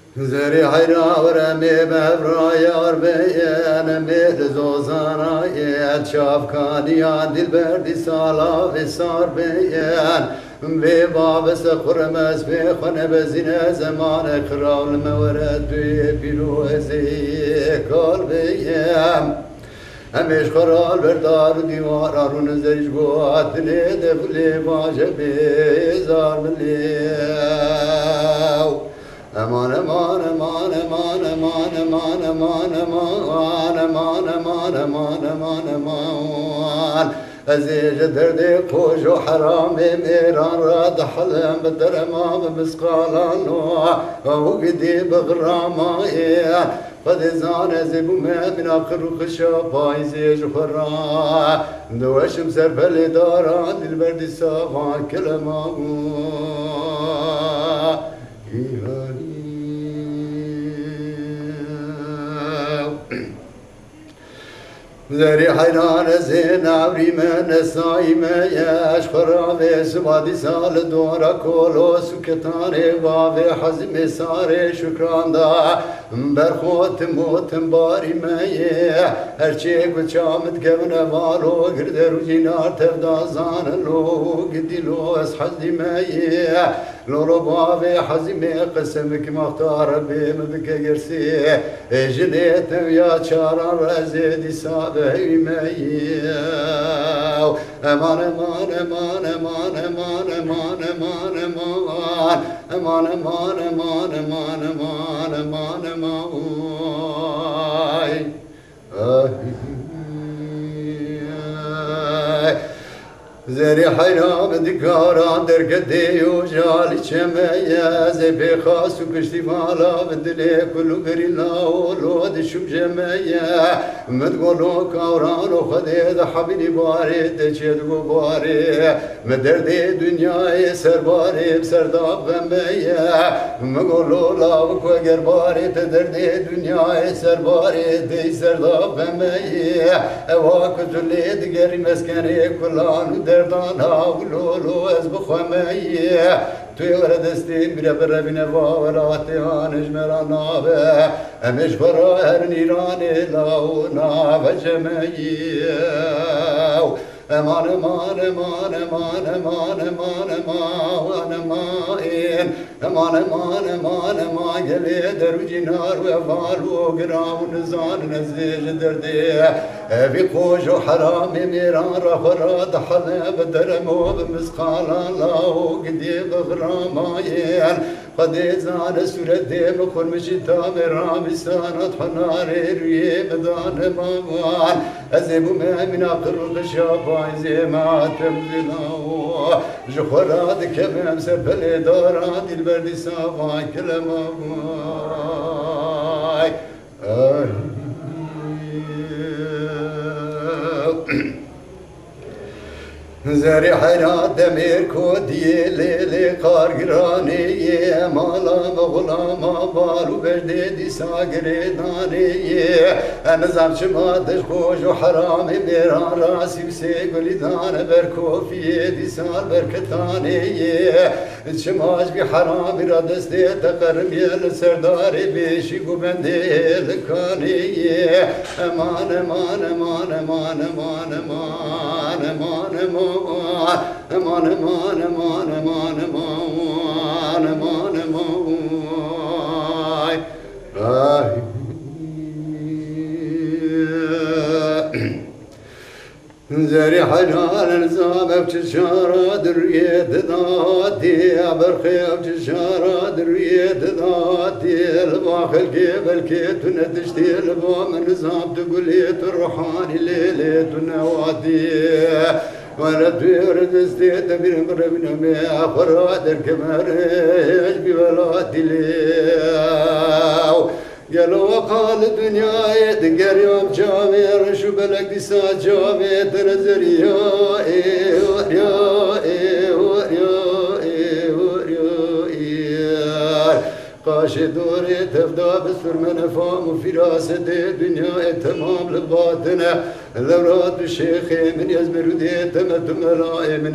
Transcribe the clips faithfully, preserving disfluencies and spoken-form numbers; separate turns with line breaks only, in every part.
زري حيرا ورمي بفرايا ربيانا ميت زوزانا يا شاف كانيا دل بردي سالا في صار بيان في باب سخرمس في خن بزنا زمان خراو المورد في بيروزي كل بيام همش خرال بردار ديوار ارون زريش بوات نيد فلي باجه بيزار مليو امان امان امان امان امان امان امان امان امان امان امان امان امان ازيج دردي خوش وحرامي ميران راد حلم بدرما بمسقالان وقدي بغرامايا قد زان زبو ما من اخر خشاباي زيج خرا دوش مسربل داران البرد صافا كلمه زري حيران زين عبري من الصايمة يا أشخرا في سبادي سال دورا كولو سكتاني وافي حزم ساري شكران دا برخوت موت باري مي هرچي قچامت قبنا والو قردر جينار تفدا زان لو قدي لو اسحزي مي لو ربافي حزمي قسمك مختار بي مبك قرسي جنيت يا شارع رزيدي سابق مياو امان امان امان امان امان امان امان امان امان امان امان امان امان امان امان زري حيرام دكاران درقدي وجالي شمية زي بخاص وكشتي مالا بدلي كله قرينا ولود شوف جمية متقولو كوران وخدي حبيني باري تشيد باري مدردي دنياي سرباري بسرداب غمية مقولو لاوك وقرباري تدردي دنياي سرباري دي سرداب غمية اواك جلي دقري مسكني كلان دردان هاولو لو از بخوامي توی وردستین بر بر بینوا ولاتیان اجمرا نابه امش برا هر نیران لاو ناب جمعیو امان امان امان امان امان امان امان امان امان امان امان امان گلی درو جنار و افال و گرام نزان نزیج دردی بی خوش و حرام میران را خراد حل بدرم و بمسقالان لاو قدی بغراماین قد زان سورت دیم خور مشتا مرام سانت حناری روی مدان مامان ازبو من اقر خشابای زیمات مزلاو جخورات کمم سپل داران دل بردی صافای کلمای زري حيرات دمير كودي ليلي قارقراني مالا مغلاما بارو بردي ساقري داني انا زعم شماتش خوش وحرامي ميران راسي بسيقولي دان بركوفي دي سال بركتاني شماش بحرامي ردستي تقرم يل سرداري بيشي قبندي لكاني امان امان امان امان امان امان امان امان امان امان امان امان امان امان امان زري حنان نزام بششارة دريد ذاتي برخي بششارة دريد ذاتي الباخل كيبل كيت نتشتي البام نزام تقولي تروحاني ليلة نواتي وانا تورد استيت بين قربنا ما فراد الكمر يجبي ولاتي ليو قالوا وقال الدنيا تقر يوم جامير شو بلك دي ساعة جامير تنزل يا ايه يا ايه يا ايه يا قاشي دوري تفدى بسر من فام وفي راسة الدنيا تمام لباطنة الأوراد بالشيخي من يزمر وديتما تمرائي من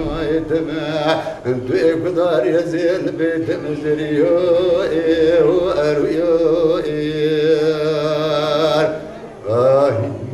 يزفقاي تما انتو اقدار يزيل بيت مزريو ايه الله